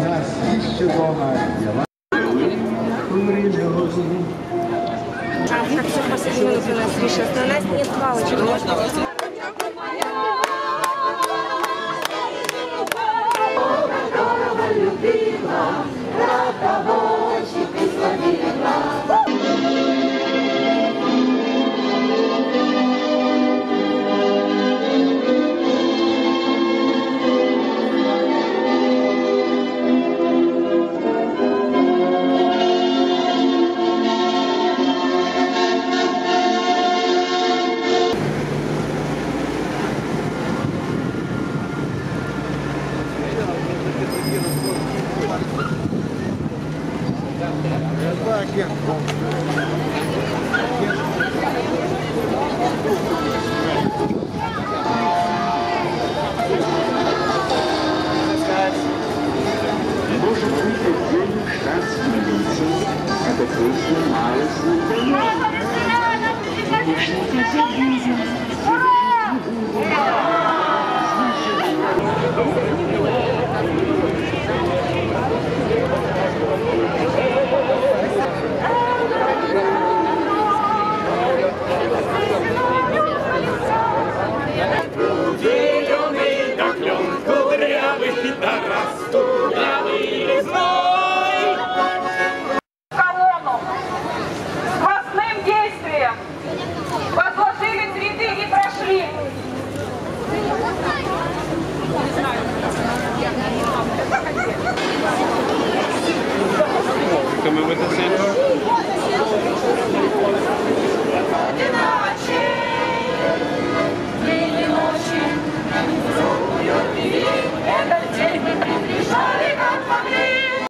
нас еще дома. Как все последние минуты у нас решилось, но у нас нет палочек. Может быть, отдельных штатских лицей это песня мало знакома. Конечно, хотя видим. Зеленый, как лен, кудрявый, да растугавый зной. Колонну сквозным действием возложили цветы и прошли. Come with the center.